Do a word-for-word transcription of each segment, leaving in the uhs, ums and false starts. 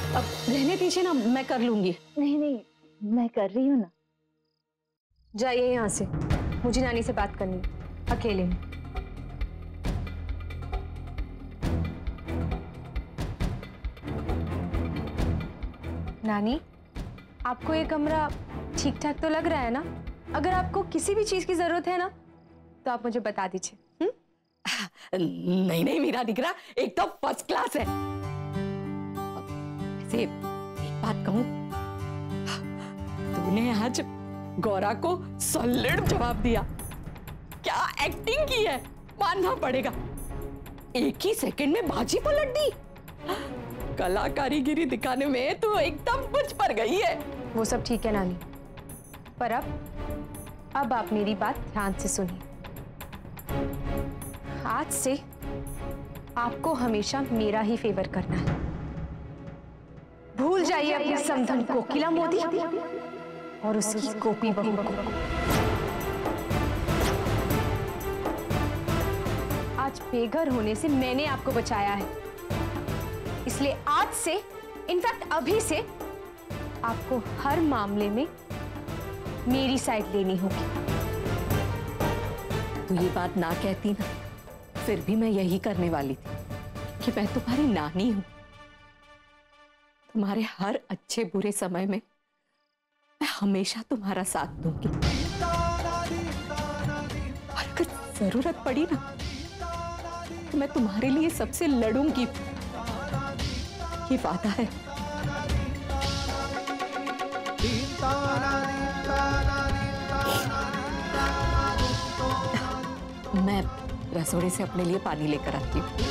अब रहने दीजिए ना, मैं कर लूंगी। नहीं नहीं, मैं कर रही हूँ ना। जाइए यहाँ से, मुझे नानी से बात करनी है अकेले में। नानी, आपको ये कमरा ठीक ठाक तो लग रहा है ना? अगर आपको किसी भी चीज की जरूरत है ना तो आप मुझे बता दीजिए। नहीं नहीं मेरा दिख रहा एकदम फर्स्ट क्लास है। वैसे एक बात कहूं, तूने आज गौरा को सॉलिड जवाब दिया। क्या एक्टिंग की है, मानना पड़ेगा। एक ही सेकंड में बाजी पलट दी। कला कारीगिरी दिखाने में तो एकदम कुछ पर गई है। वो सब ठीक है नानी, पर अब अब आप मेरी बात ध्यान से सुनिए। आज से आपको हमेशा मेरा ही फेवर करना है। भूल जाइए अपनी समधन कोकिला मोदी और उसकी गोपी बहू को। आज बेघर होने से मैंने आपको बचाया है, इसलिए आज से, इनफैक्ट अभी से, आपको हर मामले में मेरी साइड लेनी होगी। तू ये बात ना कहती ना, फिर भी मैं यही करने वाली थी कि मैं तुम्हारी नानी हूं। तुम्हारे हर अच्छे बुरे समय में मैं हमेशा तुम्हारा साथ दूंगी। और अगर जरूरत पड़ी ना तो मैं तुम्हारे लिए सबसे लड़ूंगी। ये वादा है। मैं रसोड़े से अपने लिए पानी लेकर आती हूँ।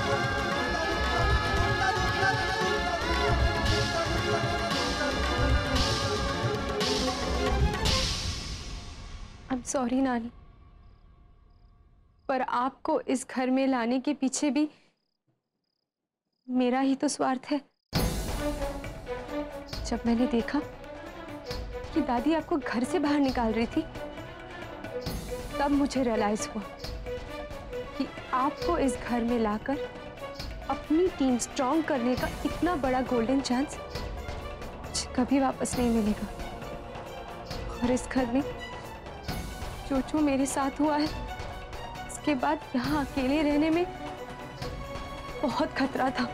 आई एम सॉरी नानी, पर आपको इस घर में लाने के पीछे भी मेरा ही तो स्वार्थ है। जब मैंने देखा कि दादी आपको घर से बाहर निकाल रही थी, तब मुझे रियलाइज हुआ कि आपको इस घर में लाकर अपनी टीम स्ट्रॉन्ग करने का इतना बड़ा गोल्डन चांस मुझे कभी वापस नहीं मिलेगा। और इस घर में जो जो मेरे साथ हुआ है, इसके बाद यहाँ अकेले रहने में बहुत खतरा था।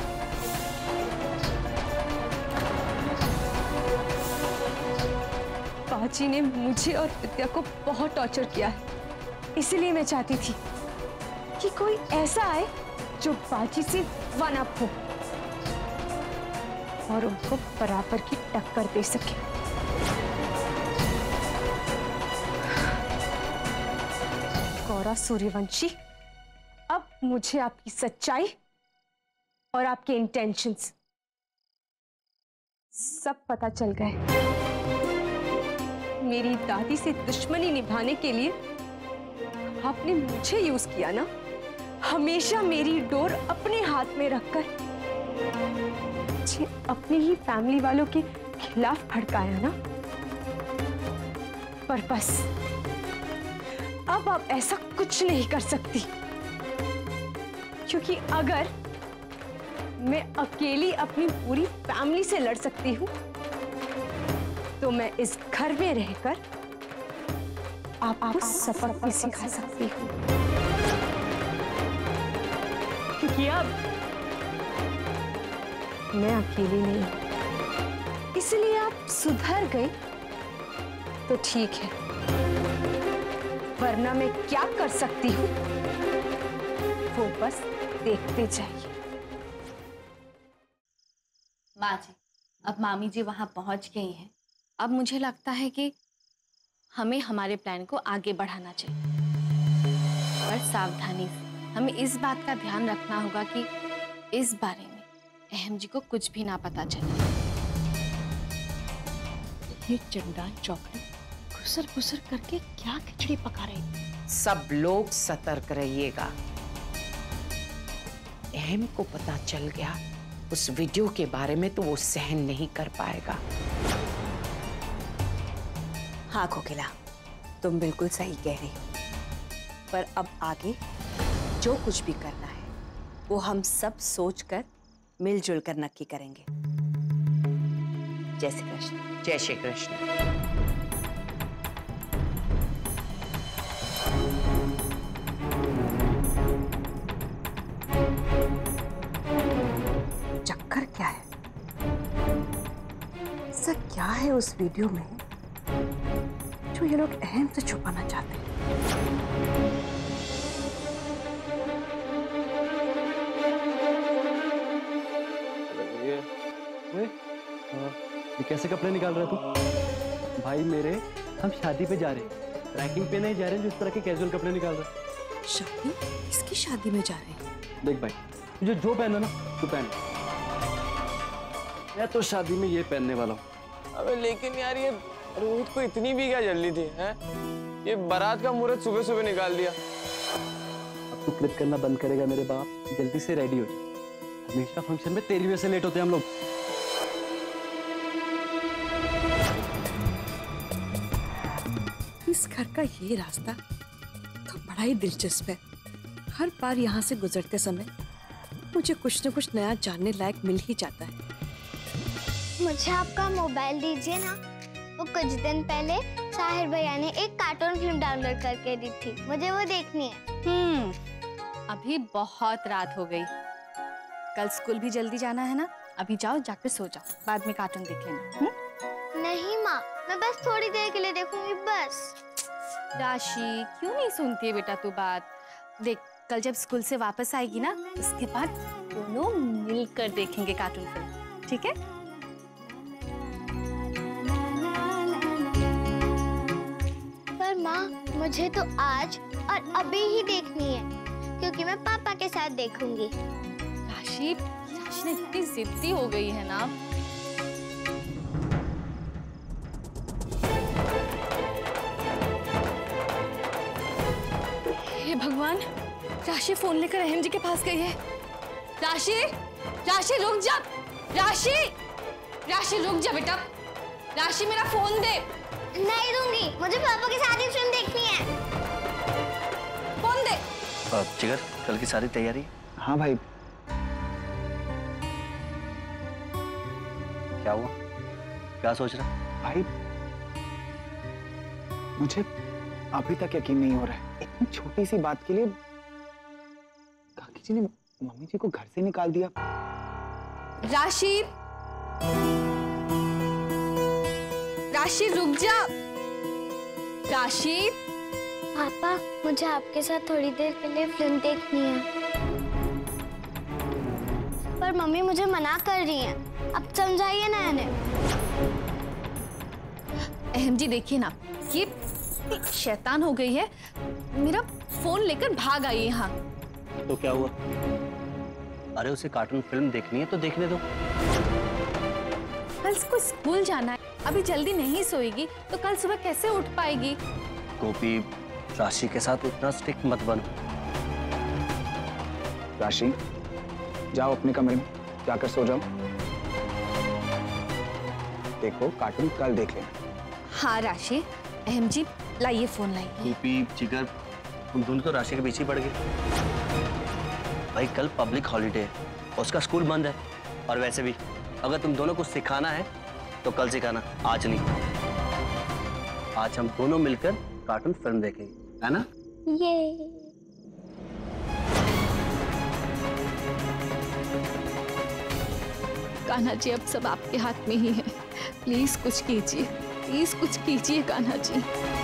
बाजी ने मुझे और विद्या को बहुत टॉर्चर किया है, इसलिए मैं चाहती थी कि कोई ऐसा आए जो बाजी से वन अप हो और उनको बराबर की टक्कर दे सके। गौरा सूर्यवंशी, अब मुझे आपकी सच्चाई और आपके इंटेंशंस सब पता चल गए। मेरी दादी से दुश्मनी निभाने के लिए आपने मुझे यूज किया ना, हमेशा मेरी डोर अपने हाथ में रखकर मुझे अपनी ही फैमिली वालों के खिलाफ भड़काया ना। पर बस अब आप ऐसा कुछ नहीं कर सकती, क्योंकि अगर मैं अकेली अपनी पूरी फैमिली से लड़ सकती हूं तो मैं इस घर में रहकर आपको सबक भी सिखा सकती हूँ। क्योंकि अब मैं अकेली नहीं, इसलिए आप सुधर गए तो ठीक है, वरना मैं क्या कर सकती हूँ वो बस देखते जाइए। माँ जी, अब मामी जी वहां पहुंच गई हैं। अब मुझे लगता है कि हमें हमारे प्लान को आगे बढ़ाना चाहिए, पर सावधानी से। हमें इस बात का ध्यान रखना होगा कि इस बारे में अहम जी को कुछ भी ना पता चले। ये चंडाल चौकड़ी घुसर घुसर करके क्या खिचड़ी पका रही। सब लोग सतर्क रहिएगा। अहम को पता चल गया उस वीडियो के बारे में तो वो सहन नहीं कर पाएगा। हाँ कोकिला, तुम बिल्कुल सही कह रही हो, पर अब आगे जो कुछ भी करना है वो हम सब सोचकर मिलजुल कर नक्की करेंगे। जय श्री कृष्ण। जय श्री कृष्ण। चक्कर क्या है? ऐसा क्या है उस वीडियो में जो ये लोग अहम से छुपाना चाहते हैं? ये ये कैसे कपड़े निकाल रहा तू? भाई मेरे, हम शादी पे जा रहे हैं, ट्रैकिंग पे नहीं जा रहे हैं जो इस तरह के कैजुअल कपड़े निकाल रहा है। शादी? किसकी शादी में जा रहे हैं? देख भाई, तुझे जो पहनना ना तू पहन। मैं तो शादी में ये पहनने वाला हूँ। अबे लेकिन यार ये रोहित को इतनी भी क्या जल्दी थी हैं? ये बारात का मुहूर्त सुबह सुबह निकाल दिया। अब तू क्लिप करना बंद करेगा मेरे बाप, जल्दी से रेडी हो जा। हमेशा फंक्शन में तेरी वजह से लेट होते हैं हम लोग। इस घर का ये रास्ता तो बड़ा ही दिलचस्प है। हर बार यहाँ से गुजरते समय मुझे कुछ न कुछ नया जानने लायक मिल ही जाता है। मुझे आपका मोबाइल दीजिए ना। वो कुछ दिन पहले साहिर भैया ने एक कार्टून फिल्म डाउनलोड करके दी थी, मुझे वो देखनी है। हम्म, अभी बहुत रात हो गई, कल स्कूल भी जल्दी जाना है ना। अभी जाओ, जाकर सो जाओ, बाद में कार्टून देख लेना। हुँ? नहीं माँ, मैं बस थोड़ी देर के लिए देखूंगी बस। राशि, क्यों नहीं सुनती है बेटा तू बात? देख, कल जब स्कूल से वापस आएगी ना, उसके बाद दोनों मिलकर देखेंगे कार्टून फिल्म, ठीक है? पर माँ, मुझे तो आज और अभी ही देखनी है, क्योंकि मैं पापा के साथ देखूंगी। राशि, राशि इतनी जिद्दी हो गई है ना। हे भगवान, राशि फोन लेकर अहम जी के पास गई है। राशि, राशि रुक जा, राशि, राशि रुक जा बेटा, राशि मेरा फोन दे। नहीं दूंगी, मुझे पापा के साथ ही फिल्म देखनी है। फोन दे। जिगर, कल की सारी तैयारी? हाँ भाई। क्या हुआ? क्या सोच रहा? भाई मुझे अभी तक यकीन नहीं हो रहा है, इतनी छोटी सी बात के लिए काकी जी ने मम्मी जी को घर से निकाल दिया। राशि, राशि रुक जा। राशि, पापा, मुझे आपके साथ थोड़ी देर के लिए फिल्म देखनी है। पर मम्मी मुझे मना कर रही हैं, अब समझाइए ना इन्हें। अहम जी देखिए ना, ये शैतान हो गई है, मेरा फोन लेकर भाग आई यहाँ। तो क्या हुआ? अरे उसे कार्टून फिल्म देखनी है तो देखने दो। कल इसको स्कूल जाना है, अभी जल्दी नहीं सोएगी तो कल सुबह कैसे उठ पाएगी? गोपी, राशि के साथ उतना स्ट्रिक्ट मत बनो। राशि, जाओ अपने कमरे में जाकर सो जाओ। देखो कार्टून कल देख लेना। हाँ राशि, अहम जी लाइए फोन लाइए। गोपी, जिगर, तुम दोनों तो राशि के पीछे ही पड़ गए। भाई कल पब्लिक हॉलीडे है, उसका स्कूल बंद है, और वैसे भी अगर तुम दोनों को सिखाना है तो कल सिखाना, आज नहीं। आज हम दोनों मिलकर कार्टून फिल्म देखेंगे, है ना? ये कान्हा जी, अब सब आपके हाथ में ही है, प्लीज कुछ कीजिए, प्लीज कुछ कीजिए कान्हा जी।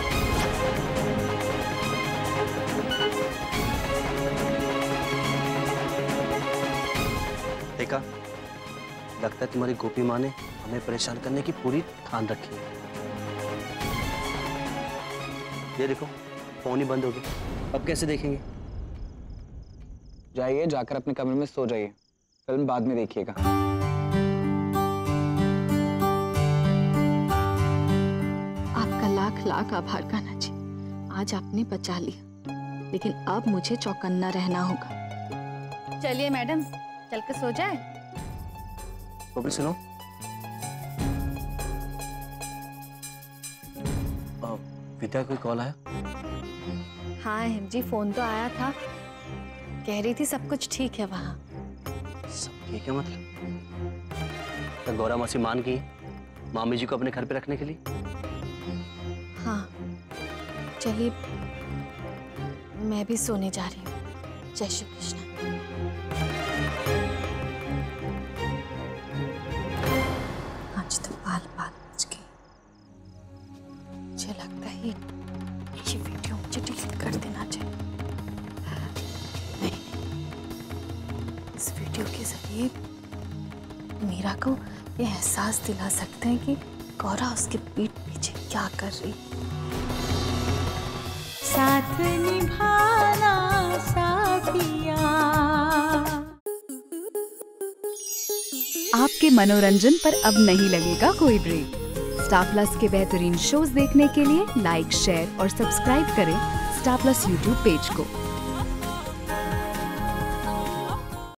देखा, लगता है तुम्हारी गोपी माँ ने हमें परेशान करने की पूरी ठान रखी है। ये देखो, फोन ही बंद हो गया, अब कैसे देखेंगे? जाइए, जाकर अपने कमरे में सो जाइए, फिल्म बाद में देखिएगा। आपका लाख लाख आभार कान्हा जी, आज आपने बचा लिया, लेकिन अब मुझे चौकन्ना रहना होगा। चलिए मैडम, चलकर सो जाए। गोपी सुनो, विद्या कोई कॉल आया? हाँ अहम जी, फोन तो आया था, कह रही थी सब कुछ ठीक है वहाँ। सब ठीक है मतलब? क्या गौरा मासी मान गई? मामी जी को अपने घर पे रखने के लिए? हाँ, चलिए मैं भी सोने जा रही हूँ। जय श्री कृष्ण। आज तो बाल बाल बच गए। मुझे लगता है ये वीडियो मुझे डिलीट कर देना चाहिए। नहीं, इस वीडियो के जरिए मीरा को ये एहसास दिला सकते हैं कि गौरा उसके पीठ पीछे क्या कर रही। साथ निभाना साथिया। आपके मनोरंजन पर अब नहीं लगेगा कोई ब्रेक। स्टार प्लस के बेहतरीन शोज देखने के लिए लाइक, शेयर और सब्सक्राइब करें स्टार प्लस यूट्यूब पेज को।